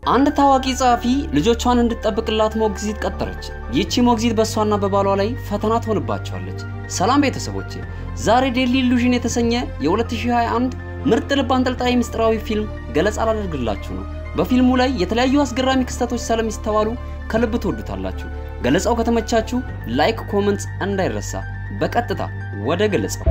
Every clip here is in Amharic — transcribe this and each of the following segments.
አንድ ታዋቂ ጻፊ ልጆቿን እንድትጠብቅላት ሞጊዝት ቀጠረች። ይቺ ሞጊዝት በሷና በባሏ ላይ ፈተና ትሆንባቸዋለች። ሰላም ቤተሰቦቼ፣ ዛሬ Deadly Illusion የተሰኘ የ2021 ምርጥ ልብ አንጠልጣይ ምስጢራዊ ፊልም ገለጻ ላደርግላችሁ ነው። በፊልሙ ላይ የተለያዩ አስገራሚ ክስተቶች ስለሚስተዋሉ ከልብ ትወዱታላችሁ። ገለጻው ከተመቻችሁ ላይክ፣ ኮሜንት እንዳይረሳ። በቀጥታ ወደ ገለጻው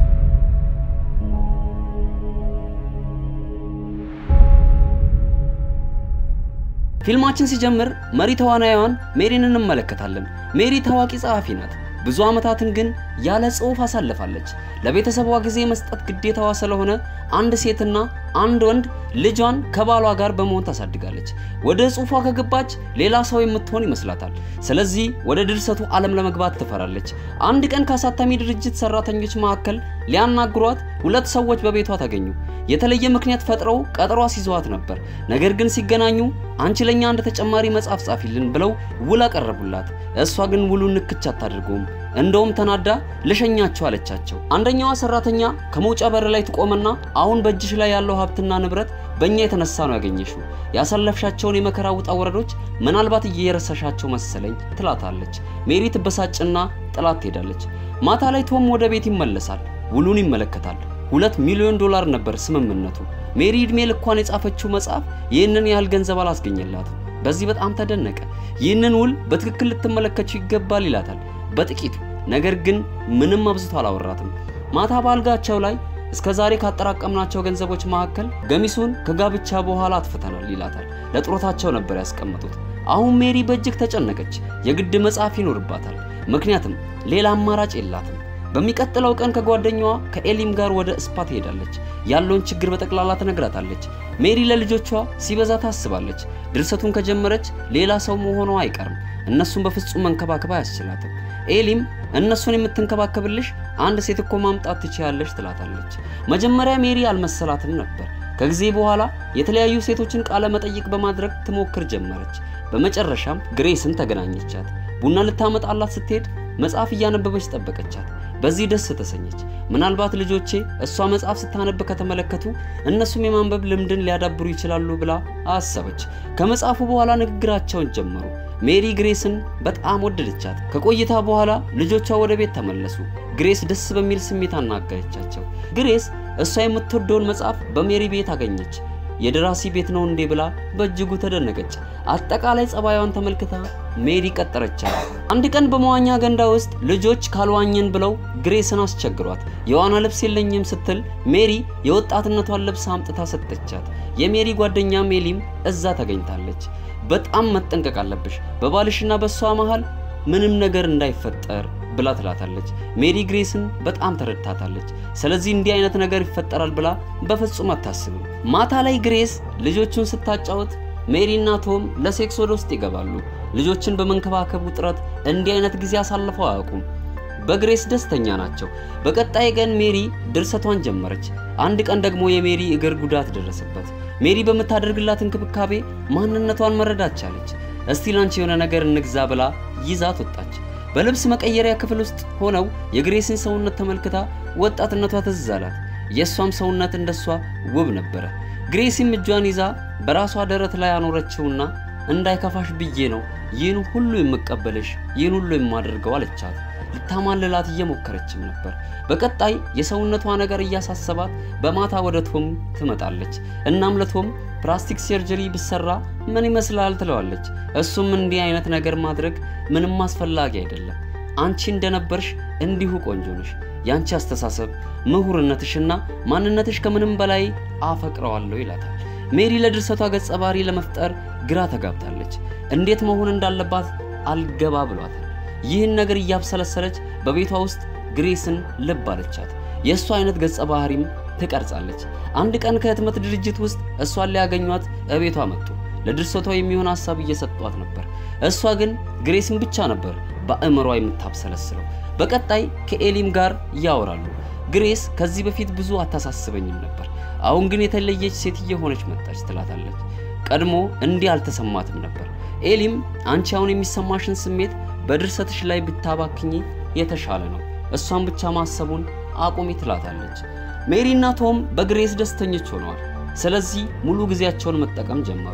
ፊልማችን ሲጀምር መሪ ተዋናይዋን ሜሪን እንመለከታለን። ሜሪ ታዋቂ ጸሐፊ ናት። ብዙ አመታትን ግን ያለ ጽሑፍ አሳልፋለች። ለቤተሰቧ ጊዜ መስጠት ግዴታዋ ስለሆነ አንድ ሴትና አንድ ወንድ ልጇን ከባሏ ጋር በመሆን ታሳድጋለች። ወደ ጽሑፏ ከገባች ሌላ ሰው የምትሆን ይመስላታል። ስለዚህ ወደ ድርሰቱ ዓለም ለመግባት ትፈራለች። አንድ ቀን ከአሳታሚ ድርጅት ሰራተኞች መካከል ሊያናግሯት ሁለት ሰዎች በቤቷ ተገኙ። የተለየ ምክንያት ፈጥረው ቀጠሮ አስይዘዋት ነበር። ነገር ግን ሲገናኙ አንቺ ለኛ አንድ ተጨማሪ መጽሐፍ ጻፊልን ብለው ውል አቀረቡላት። እሷ ግን ውሉን ንክች አታደርገውም። እንደውም ተናዳ ለሸኛቸው አለቻቸው። አንደኛዋ ሰራተኛ ከመውጫ በር ላይ ትቆምና አሁን በእጅሽ ላይ ያለው ሀብትና ንብረት በእኛ የተነሳ ነው ያገኘሽው። ያሳለፍሻቸውን የመከራ ውጣ ወረዶች ምናልባት እየረሳሻቸው መሰለኝ ትላታለች። ሜሪ ትበሳጭና ጥላት ትሄዳለች። ማታ ላይ ቶም ወደ ቤት ይመለሳል። ውሉን ይመለከታል። $2 ሚሊዮን ነበር ስምምነቱ። ሜሪ እድሜ ልኳን የጻፈችው መጽሐፍ ይህንን ያህል ገንዘብ አላስገኘላትም። በዚህ በጣም ተደነቀ። ይህንን ውል በትክክል ልትመለከቱ ይገባል ይላታል በጥቂቱ። ነገር ግን ምንም አብዝቶ አላወራትም። ማታ ባልጋቸው ላይ እስከዛሬ ካጠራቀምናቸው ገንዘቦች መካከል ገሚሱን ከጋብቻ በኋላ አጥፍተናል ይላታል። ለጥሮታቸው ነበር ያስቀመጡት። አሁን ሜሪ በእጅግ ተጨነቀች። የግድ መጽሐፍ ይኖርባታል። ምክንያቱም ሌላ አማራጭ የላትም። በሚቀጥለው ቀን ከጓደኛዋ ከኤሊም ጋር ወደ ስፓ ትሄዳለች። ያለውን ችግር በጠቅላላ ትነግራታለች። ሜሪ ለልጆቿ ሲበዛ ታስባለች። ድርሰቱን ከጀመረች ሌላ ሰው መሆኗ አይቀርም። እነሱን በፍጹም መንከባከብ አያስችላትም። ኤሊም እነሱን የምትንከባከብልሽ አንድ ሴት እኮ ማምጣት ትችያለሽ ትላታለች። መጀመሪያ ሜሪ አልመሰላትም ነበር። ከጊዜ በኋላ የተለያዩ ሴቶችን ቃለ መጠይቅ በማድረግ ትሞክር ጀመረች። በመጨረሻም ግሬስን ተገናኘቻት። ቡና ልታመጣላት ስትሄድ መጽሐፍ እያነበበች ተጠበቀቻት። በዚህ ደስ ተሰኘች። ምናልባት ልጆቼ እሷ መጽሐፍ ስታነብ ከተመለከቱ እነሱም የማንበብ ልምድን ሊያዳብሩ ይችላሉ ብላ አሰበች። ከመጽሐፉ በኋላ ንግግራቸውን ጀመሩ። ሜሪ ግሬስን በጣም ወደደቻት። ከቆይታ በኋላ ልጆቿ ወደ ቤት ተመለሱ። ግሬስ ደስ በሚል ስሜት አናገረቻቸው። ግሬስ እሷ የምትወደውን መጽሐፍ በሜሪ ቤት አገኘች። የደራሲ ቤት ነው እንዴ ብላ በእጅጉ ተደነቀች። አጠቃላይ ጸባዩን ተመልክታ ሜሪ ቀጠረቻት። አንድ ቀን በመዋኛ ገንዳ ውስጥ ልጆች ካልዋኘን ብለው ግሬስን አስቸግሯት የዋና ልብስ የለኝም ስትል ሜሪ የወጣትነቷን ልብስ አምጥታ ሰጠቻት። የሜሪ ጓደኛ ሜሊም እዛ ተገኝታለች። በጣም መጠንቀቅ አለብሽ፣ በባልሽና በሷ መሃል ምንም ነገር እንዳይፈጠር ብላ ትላታለች። ሜሪ ግሬስን በጣም ተረድታታለች። ስለዚህ እንዲህ አይነት ነገር ይፈጠራል ብላ በፍጹም አታስብም። ማታ ላይ ግሬስ ልጆቹን ስታጫውት ሜሪና ቶም ለሴክስ ወደ ውስጥ ይገባሉ። ልጆችን በመንከባከቡ ጥረት እንዲህ አይነት ጊዜ አሳልፈው አያውቁም። በግሬስ ደስተኛ ናቸው። በቀጣይ ቀን ሜሪ ድርሰቷን ጀመረች። አንድ ቀን ደግሞ የሜሪ እግር ጉዳት ደረሰበት። ሜሪ በመታደርግላት እንክብካቤ ማንነቷን መረዳት ቻለች። እስቲ ላንቺ የሆነ ነገር እንግዛ ብላ ይዛት ወጣች። በልብስ መቀየሪያ ክፍል ውስጥ ሆነው የግሬስን ሰውነት ተመልክታ ወጣትነቷ ትዝ አላት። የሷም ሰውነት እንደሷ ውብ ነበር። ግሬስም እጇን ይዛ በራሷ ደረት ላይ አኖረችውና እንዳይከፋሽ ብዬ ነው ይህን ሁሉ የምቀበልሽ፣ ይህን ሁሉ የማደርገው አለቻት። ልታማልላት እየሞከረችም ነበር። በቀጣይ የሰውነቷ ነገር እያሳሰባት በማታ ወደ ቶም ትመጣለች። እናም ለቶም ፕላስቲክ ሰርጀሪ ብሰራ ምን ይመስላል ትለዋለች። እሱም እንዲህ አይነት ነገር ማድረግ ምንም አስፈላጊ አይደለም፣ አንቺ እንደነበርሽ እንዲሁ ቆንጆ ነሽ፣ ያንቺ አስተሳሰብ ምሁርነትሽና ማንነትሽ ከምንም በላይ አፈቅረዋለሁ ይላታል። ሜሪ ለድርሰቷ ገጸ ባህሪ ለመፍጠር ግራ ተጋብታለች። እንዴት መሆን እንዳለባት አልገባ ብሏታል። ይህን ነገር እያብሰለሰለች በቤቷ ውስጥ ግሬስን ልብ አለቻት። የሷ አይነት ገጸ ባህሪም ትቀርጻለች። አንድ ቀን ከህትመት ድርጅት ውስጥ እሷን ሊያገኟት እቤቷ መጡ። ለድርሰቷ የሚሆን ሐሳብ እየሰጧት ነበር። እሷ ግን ግሬስን ብቻ ነበር በአእምሮዋ የምታብሰለስለው። በቀጣይ ከኤሊም ጋር ያወራሉ። ግሬስ ከዚህ በፊት ብዙ አታሳስበኝም ነበር፣ አሁን ግን የተለየች ሴት እየሆነች መጣች ትላታለች። ቀድሞ እንዲህ አልተሰማትም ነበር። ኤሊም አንቺ አሁን የሚሰማሽን ስሜት በድርሰትሽ ላይ ብታባክኚ የተሻለ ነው፣ እሷን ብቻ ማሰቡን አቁሚ ትላታለች። ሜሪና ቶም በግሬስ ደስተኞች ሆነዋል። ስለዚህ ሙሉ ጊዜያቸውን መጠቀም ጀመሩ።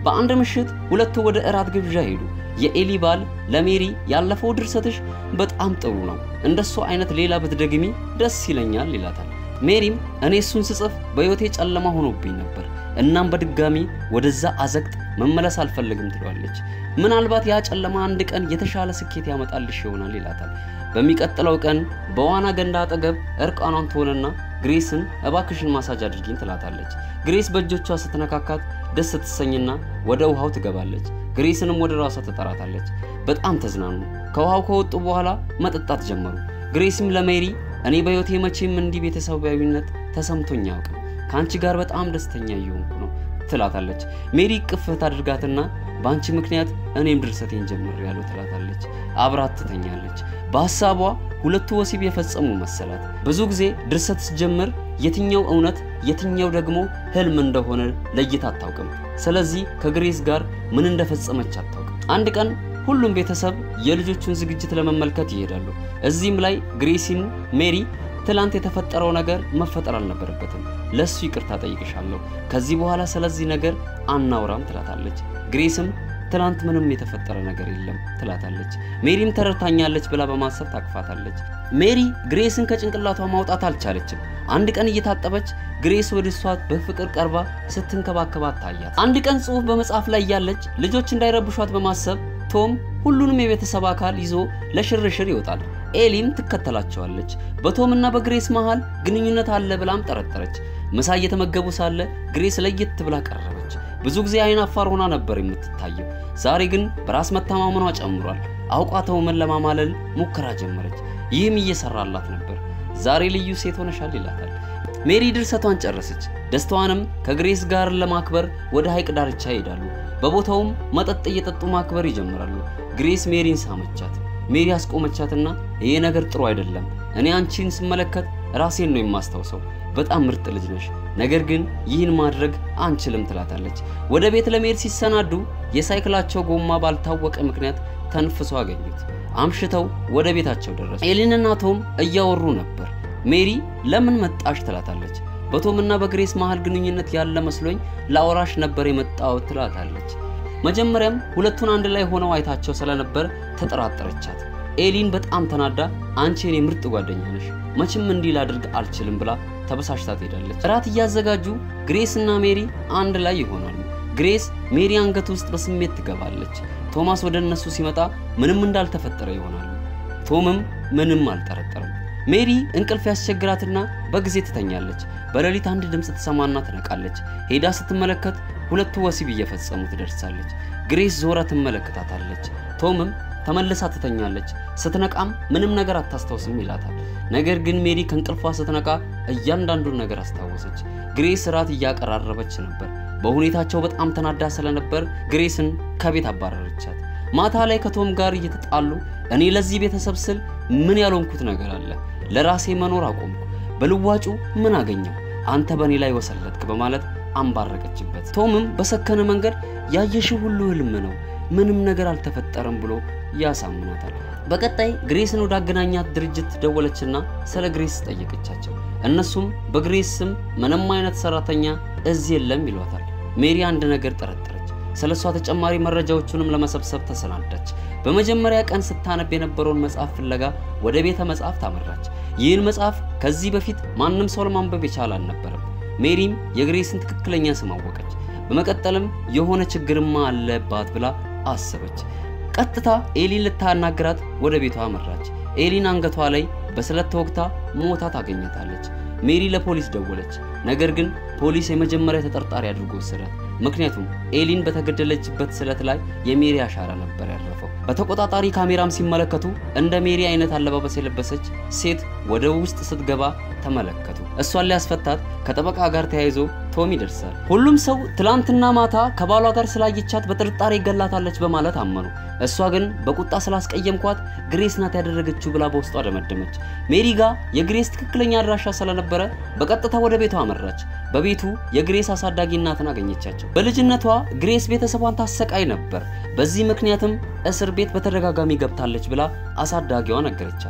በአንድ ምሽት ሁለቱ ወደ እራት ግብዣ ሄዱ። የኤሊ ባል ለሜሪ ያለፈው ድርሰትሽ በጣም ጥሩ ነው፣ እንደሱ አይነት ሌላ ብትደግሚ ደስ ይለኛል ይላታል። ሜሪም እኔ እሱን ስጽፍ በህይወቴ ጨለማ ሆኖብኝ ነበር፣ እናም በድጋሚ ወደዛ አዘቅት መመለስ አልፈልግም ትሏለች። ምናልባት ያ ጨለማ አንድ ቀን የተሻለ ስኬት ያመጣልሽ ይሆናል ይላታል። በሚቀጥለው ቀን በዋና ገንዳ አጠገብ እርቃኗን ትሆንና ግሬስን እባክሽን ማሳጅ አድርጊኝ ትላታለች። ግሬስ በእጆቿ ስትነካካት ደስ ትሰኝና ወደ ውሃው ትገባለች። ግሬስንም ወደ ራሷ ተጠራታለች። በጣም ተዝናኑ። ከውሃው ከወጡ በኋላ መጠጣት ጀመሩ። ግሬስም ለሜሪ እኔ በህይወቴ መቼም እንዲህ ቤተሰባዊነት ተሰምቶኝ አያውቅም፣ ካንቺ ጋር በጣም ደስተኛ እየሆንኩ ነው ትላታለች። ሜሪ ቅፍት አድርጋትና ባንቺ ምክንያት እኔም ድርሰቴን ጀምሬያለሁ ትላታለች። አብራት ትተኛለች። በሐሳቧ ሁለቱ ወሲብ የፈጸሙ መሰላት። ብዙ ጊዜ ድርሰት ስትጀምር የትኛው እውነት የትኛው ደግሞ ህልም እንደሆነ ለይታ አታውቅም። ስለዚህ ከግሬስ ጋር ምን እንደፈጸመች አታውቅም። አንድ ቀን ሁሉም ቤተሰብ የልጆቹን ዝግጅት ለመመልከት ይሄዳሉ። እዚህም ላይ ግሬስን ሜሪ ትላንት የተፈጠረው ነገር መፈጠር አልነበረበትም፣ ለሱ ይቅርታ ጠይቅሻለሁ፣ ከዚህ በኋላ ስለዚህ ነገር አናውራም ትላታለች። ግሬስም ትላንት ምንም የተፈጠረ ነገር የለም ትላታለች። ሜሪም ተረታኛለች ብላ በማሰብ ታቅፋታለች። ሜሪ ግሬስን ከጭንቅላቷ ማውጣት አልቻለችም። አንድ ቀን እየታጠበች ግሬስ ወደሷ በፍቅር ቀርባ ስትንከባከባት ታያት። አንድ ቀን ጽሑፍ በመጻፍ ላይ ያለች ልጆች እንዳይረብሿት በማሰብ ቶም ሁሉንም የቤተሰብ አካል ይዞ ለሽርሽር ይወጣል። ኤሊም ትከተላቸዋለች። በቶምና በግሬስ መሃል ግንኙነት አለ ብላም ጠረጠረች። ምሳ እየተመገቡ ሳለ ግሬስ ለየት ብላ ቀረበች። ብዙ ጊዜ አይን አፋር ሆና ነበር የምትታየው። ዛሬ ግን በራስ መተማመኗ ጨምሯል። አውቃ ቶምን ለማማለል ሙከራ ጀመረች። ይህም እየሰራላት ነበር። ዛሬ ልዩ ሴት ሆነሻል ይላታል። ሜሪ ድርሰቷን ጨረሰች። ደስታዋንም ከግሬስ ጋር ለማክበር ወደ ሐይቅ ዳርቻ ይሄዳሉ። በቦታውም መጠጥ እየጠጡ ማክበር ይጀምራሉ። ግሬስ ሜሪን ሳመቻት። ሜሪ አስቆመቻትና ይሄ ነገር ጥሩ አይደለም፣ እኔ አንቺን ስመለከት ራሴን ነው የማስተውሰው፣ በጣም ምርጥ ልጅ ነሽ፣ ነገር ግን ይህን ማድረግ አንችልም ትላታለች። ወደ ቤት ለመሄድ ሲሰናዱ የሳይክላቸው ጎማ ባልታወቀ ምክንያት ተንፍሶ አገኙት። አምሽተው ወደ ቤታቸው ደረሱ። ኤሊንና ቶም እያወሩ ነበር። ሜሪ ለምን መጣሽ ትላታለች። በቶምና በግሬስ መሃል ግንኙነት ያለ መስሎኝ ላወራሽ ነበር የመጣው ትላታለች። መጀመሪያም ሁለቱን አንድ ላይ ሆነው አይታቸው ስለነበር ተጠራጠረቻት። ኤሊን በጣም ተናዳ አንቺ የኔ ምርጥ ጓደኛ ነሽ፣ መቼም እንዲህ ላድርግ አልችልም ብላ ተበሳሽታ ትሄዳለች። ራት እያዘጋጁ ግሬስና ሜሪ አንድ ላይ ይሆናሉ። ግሬስ ሜሪ አንገት ውስጥ በስሜት ትገባለች። ቶማስ ወደ እነሱ ሲመጣ ምንም እንዳልተፈጠረ ይሆናሉ። ቶምም ምንም አልጠረጠረም። ሜሪ እንቅልፍ ያስቸግራትና በጊዜ ትተኛለች። በሌሊት አንድ ድምጽ ተሰማና ትነቃለች። ሄዳ ስትመለከት ሁለቱ ወሲብ እየፈጸሙ ትደርሳለች። ግሬስ ዞራ ትመለከታታለች። ቶምም ተመልሳ ትተኛለች። ስትነቃም ምንም ነገር አታስተውስም ይላታል። ነገር ግን ሜሪ ከእንቅልፏ ስትነቃ እያንዳንዱን ነገር አስታወሰች። ግሬስ ራት እያቀራረበች ነበር። በሁኔታቸው በጣም ተናዳ ስለነበር ግሬስን ከቤት አባረረቻት። ማታ ላይ ከቶም ጋር እየተጣሉ እኔ ለዚህ ቤተሰብ ስል ምን ያልሆንኩት ነገር አለ? ለራሴ መኖር አቆምኩ። በልዋጩ ምን አገኘው? አንተ በኔ ላይ ወሰለትክ በማለት አንባረቀችበት። ቶምም በሰከነ መንገድ ያየሽው ሁሉ ህልም ነው፣ ምንም ነገር አልተፈጠረም ብሎ ያሳምናታል። በቀጣይ ግሬስን ወደ አገናኛት ድርጅት ደወለችና ስለ ግሬስ ጠየቀቻቸው። እነሱም በግሬስ ስም ምንም አይነት ሰራተኛ እዚህ የለም ይሏታል። ሜሪ አንድ ነገር ጠረጠረች። ስለሷ ተጨማሪ መረጃዎቹንም ለመሰብሰብ ተሰናዳች። በመጀመሪያ ቀን ስታነብ የነበረውን መጽሐፍ ፍለጋ ወደ ቤተ መጽሐፍ ታመራች። ይህን መጽሐፍ ከዚህ በፊት ማንንም ሰው ለማንበብ የቻለ አልነበረም። ሜሪም የግሬስን ትክክለኛ ስም አወቀች። በመቀጠልም የሆነ ችግርማ አለባት ብላ አሰበች። ቀጥታ ኤሊን ልታናግራት ወደ ቤቷ አመራች። ኤሊን አንገቷ ላይ በስለት ተወግታ ሞታ ታገኘታለች። ሜሪ ለፖሊስ ደወለች። ነገር ግን ፖሊስ የመጀመሪያ ተጠርጣሪ አድርጎ ወሰዳት። ምክንያቱም ኤሊን በተገደለችበት ስለት ላይ የሜሪ አሻራ ነበር ያረፈው። በተቆጣጣሪ ካሜራም ሲመለከቱ እንደ ሜሪ አይነት አለባበስ የለበሰች ሴት ወደ ውስጥ ስትገባ ተመለከቱ። እሷን ሊያስፈታት ከጠበቃ ጋር ተያይዞ ቶም ይደርሳል። ሁሉም ሰው ትላንትና ማታ ከባሏ ጋር ስላየቻት በጥርጣሬ ገላታለች በማለት አመኑ። እሷ ግን በቁጣ ስላስቀየምኳት ግሬስ ናት ያደረገችው ብላ በውስጧ ደመደመች። ሜሪ ጋር የግሬስ ትክክለኛ አድራሻ ስለነበረ በቀጥታ ወደ ቤቷ አመራች። በቤቱ የግሬስ አሳዳጊ እናትን አገኘቻቸው። በልጅነቷ ግሬስ ቤተሰቧን ታሰቃይ ነበር። በዚህ ምክንያትም እስር ቤት በተደጋጋሚ ገብታለች ብላ አሳዳጊዋ ነገረቻት።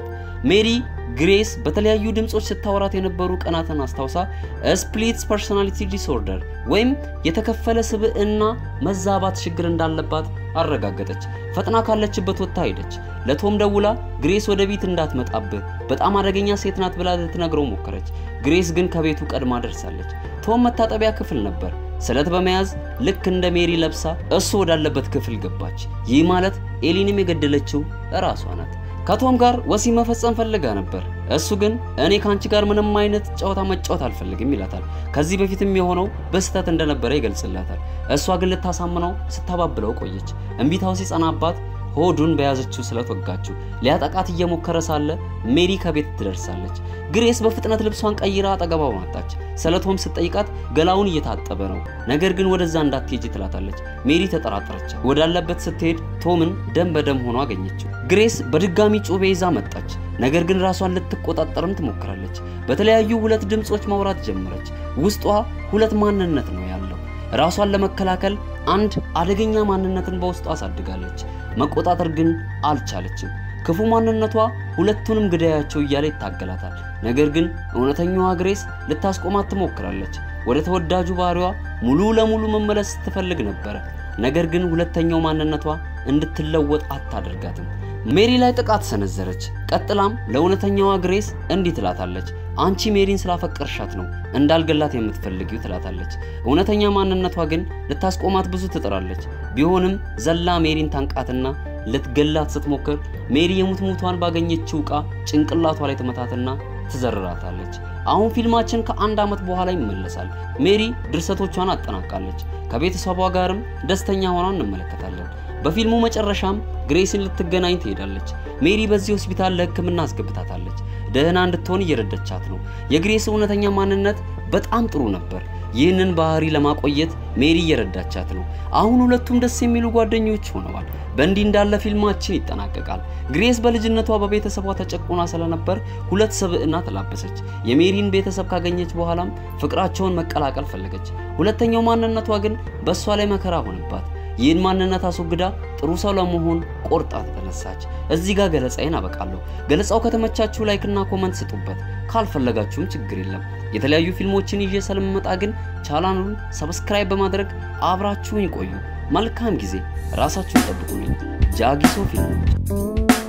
ሜሪ ግሬስ በተለያዩ ድምጾች ስታወራት የነበሩ ቀናትን አስታውሳ ስፕሊት ፐርሰናሊቲ ዲስኦርደር ወይም የተከፈለ ስብዕና መዛባት ችግር እንዳለባት አረጋገጠች። ፈጥና ካለችበት ወጣ ሄደች። ለቶም ደውላ ግሬስ ወደ ቤት እንዳትመጣብህ በጣም አደገኛ ሴት ናት ብላ ልትነግረው ሞከረች። ግሬስ ግን ከቤቱ ቀድማ ደርሳለች። ቶም መታጠቢያ ክፍል ነበር። ስለት በመያዝ ልክ እንደ ሜሪ ለብሳ እሱ ወዳለበት ክፍል ገባች። ይህ ማለት ኤሊንም የገደለችው ራሷ ናት። ከቶም ጋር ወሲ መፈጸም ፈልጋ ነበር። እሱ ግን እኔ ካንቺ ጋር ምንም አይነት ጨዋታ መጫወት አልፈልግም ይላታል። ከዚህ በፊትም የሆነው በስተት እንደነበረ ይገልጽላታል። እሷ ግን ልታሳምነው ስታባብለው ቆየች። እንቢታው ሲጸናባት ሆዱን በያዘችው ስለት ወጋችው። ሊያጠቃት እየሞከረ ሳለ ሜሪ ከቤት ትደርሳለች። ግሬስ በፍጥነት ልብሷን ቀይራ አጠገባው መጣች። ስለቶም ስትጠይቃት ገላውን እየታጠበ ነው፣ ነገር ግን ወደዛ እንዳትሄጂ ትላታለች። ሜሪ ተጠራጠረች። ወዳለበት ስትሄድ ቶምን ደም በደም ሆኖ አገኘችው። ግሬስ በድጋሚ ጩቤ ይዛ መጣች፣ ነገር ግን ራሷን ልትቆጣጠርም ትሞክራለች። በተለያዩ ሁለት ድምጾች ማውራት ጀመረች። ውስጧ ሁለት ማንነት ነው ያለው። ራሷን ለመከላከል አንድ አደገኛ ማንነትን በውስጧ አሳድጋለች። መቆጣጠር ግን አልቻለችም። ክፉ ማንነቷ ሁለቱንም ግዳያቸው እያለ ይታገላታል። ነገር ግን እውነተኛዋ ግሬስ ልታስቆማት ትሞክራለች። ወደ ተወዳጁ ባህሪዋ ሙሉ ለሙሉ መመለስ ትፈልግ ነበር። ነገር ግን ሁለተኛው ማንነቷ እንድትለወጥ አታደርጋትም። ሜሪ ላይ ጥቃት ሰነዘረች። ቀጥላም ለእውነተኛዋ ግሬስ እንዲህ ትላታለች፣ አንቺ ሜሪን ስላፈቀርሻት ነው እንዳልገላት የምትፈልጊው ትላታለች። እውነተኛ ማንነቷ ግን ልታስቆማት ብዙ ትጥራለች። ቢሆንም ዘላ ሜሪን ታንቃትና ልትገላት ስትሞክር ሜሪ የሙትሙቷን ባገኘችው ቃ ጭንቅላቷ ላይ ተመታትና ትዘርራታለች። አሁን ፊልማችን ከአንድ አመት በኋላ ይመለሳል። ሜሪ ድርሰቶቿን አጠናቃለች። ከቤተሰቧ ጋርም ደስተኛ ሆና እንመለከታለን። በፊልሙ መጨረሻም ግሬስን ልትገናኝ ትሄዳለች። ሜሪ በዚህ ሆስፒታል ለህክምና አስገብታታለች። ደህና እንድትሆን እየረዳቻት ነው። የግሬስ እውነተኛ ማንነት በጣም ጥሩ ነበር። ይህንን ባህሪ ለማቆየት ሜሪ እየረዳቻት ነው። አሁን ሁለቱም ደስ የሚሉ ጓደኞች ሆነዋል። በእንዲህ እንዳለ ፊልማችን ይጠናቀቃል። ግሬስ በልጅነቷ በቤተሰቧ ተጨቁና ስለነበር ሁለት ሰብዕና ተላበሰች። የሜሪን ቤተሰብ ካገኘች በኋላም ፍቅራቸውን መቀላቀል ፈለገች። ሁለተኛው ማንነቷ ግን በሷ ላይ መከራ ሆነባት። ይህን ማንነት አስወግዳ ጥሩ ሰው ለመሆን ቆርጣ ተነሳች። እዚህ ጋር ገለጻዬን አበቃለሁ። ገለጻው ከተመቻችሁ ላይክ እና ኮሜንት ስጡበት። ካልፈለጋችሁም ችግር የለም። የተለያዩ ፊልሞችን ይዤ ስለምመጣ ግን ቻናሉን ሰብስክራይብ በማድረግ አብራችሁን ይቆዩ። መልካም ጊዜ። ራሳችሁን ጠብቁልኝ። ጃጊሶ ፊልሞች